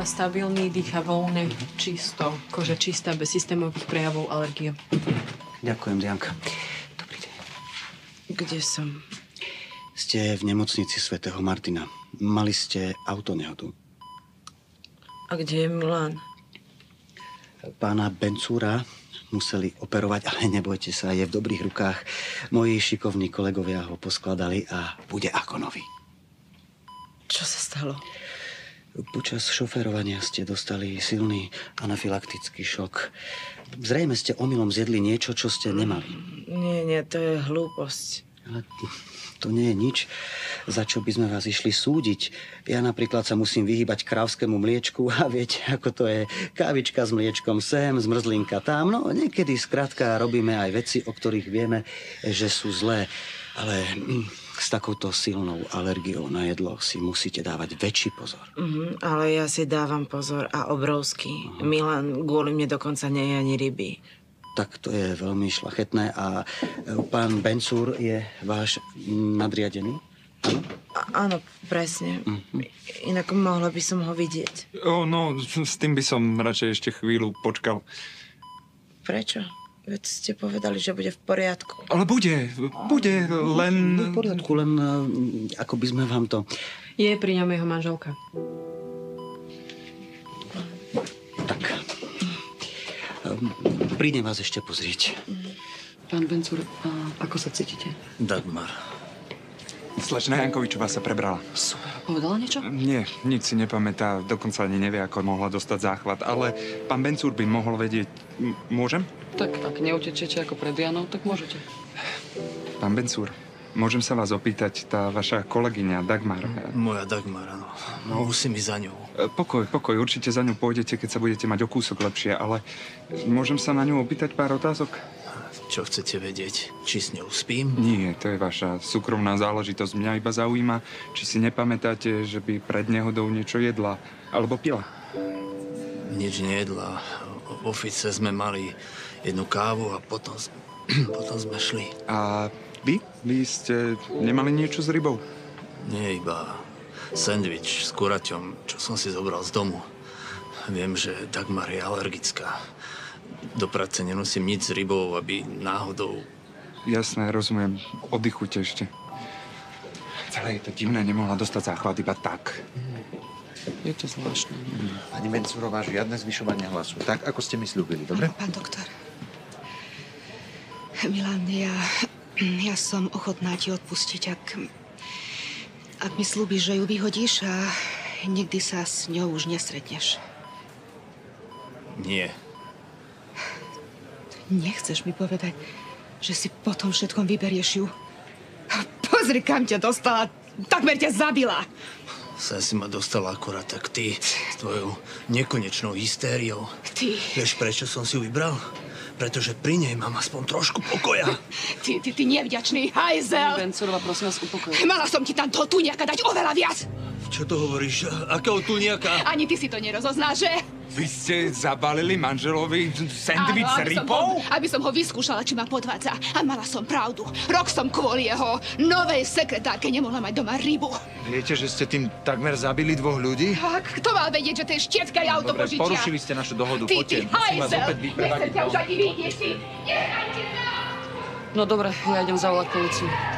stabilný, dýcha voľne, čisto, koža čistá, bez systémových prejavov alergie. Ďakujem, Dianka. Dobrý deň. Kde som? Ste v nemocnici svätého Martina. Mali ste autonehodu. A kde je Milan? Pána Bencúra museli operovať, ale nebojte sa, je v dobrých rukách. Moji šikovní kolegovia ho poskladali a bude ako nový. Čo sa stalo? Počas šoférovania ste dostali silný anafylaktický šok. Zrejme ste omylom zjedli niečo, čo ste nemali. Nie, to je hlúposť. Ale to nie je nič, za čo by sme vás išli súdiť. Ja napríklad sa musím vyhýbať krávskému mliečku a viete, ako to je. Kávička s mliečkom sem, zmrzlinka tam. No niekedy skrátka robíme aj veci, o ktorých vieme, že sú zlé. Ale s takouto silnou alergiou na jedlo si musíte dávať väčší pozor. Ale ja si dávam pozor a obrovský. Milan kvôli mne dokonca nie je ani ryby. Tak to je veľmi šlachetné. A pán Bencúr je váš nadriadený? Áno? Áno, presne. Inak mohla by som ho vidieť. No, s tým by som radšej ešte chvíľu počkal. Prečo? Veď ste povedali, že bude v poriadku. Ale bude, len... V poriadku, len ako by sme vám to... Je pri ňom jeho manželka. Tak. Prídem vás ešte pozrieť. Pán Bencúr, ako sa cítite? Dagmar. Slečna Jankovičová sa prebrala. Super. Povedala niečo? Nie, nič si nepamätá, dokonca ani nevie, ako mohla dostať záchvat. Ale pán Bencúr by mohol vedieť... Môžem? Tak, ak neutečete ako pred Janou, tak môžete. Pán Bencúr, môžem sa vás opýtať, tá vaša kolegyňa Dagmar... Moja Dagmar, áno. No, musím ísť za ňou. Pokoj, určite za ňu pôjdete, keď sa budete mať o kúsok lepšie, ale môžem sa na ňu opýtať pár otázok? Čo chcete vedieť? Či s ňou spím? Nie, to je vaša súkromná záležitosť. Mňa iba zaujíma, či si nepamätáte, že by pred nehodou niečo jedla alebo pila. Nič nejedla. V ofice sme mali jednu kávu a potom sme šli. A vy? Vy ste nemali niečo s rybou? Nie, iba sendvič s kuraťom, čo som si zobral z domu. Viem, že Dagmar je alergická. Do práce nenosím nič s rybou, aby náhodou... Jasné, rozumiem. Oddychujte ešte. Celé je to divné, nemohla dostať záchvat iba tak. Je to zvláštne. Pani Bencúrová, žiadne zvyšovanie hlasu. Tak, ako ste mi slúbili, dobre? Pán doktor. Milan, ja som ochotná ti odpustiť, ak mi slúbiš, že ju vyhodíš a nikdy sa s ňou už nestretneš. Nie. Nechceš mi povedať, že si po tom všetkom vyberieš ju? Pozri, kam ťa dostala. Takmer ťa zabila. Sa si ma dostala akorát tak ty s tvojou nekonečnou hystériou. Ty. Vieš, prečo som si ju vybral? Pretože pri nej mám aspoň trošku pokoja. Ty nevďačný hajzel. Bencúrová, prosím vás, upokoj. Mala som ti tam toho tuňaka dať oveľa viac. Čo to hovoríš? Akého tuňaka? Ani ty si to nerozoznáš, že? Vy ste zabalili manželovi sendvič s rybou? Aby som ho vyskúšala, či ma podvádza. A mala som pravdu. Rok som kvôli jeho novej sekretárke nemohla mať doma rybu. Viete, že ste tým takmer zabili dvoch ľudí? Tak, kto mal vedieť, že to je štietka aj auto požičia? Porušili ste našu dohodu. Ty Poďte, musím vás hajzel! opäť vyprevadiť. Nechcem ťa už ani vidieť, ty! Nechajte sa! No dobre, ja idem zavolať políciu.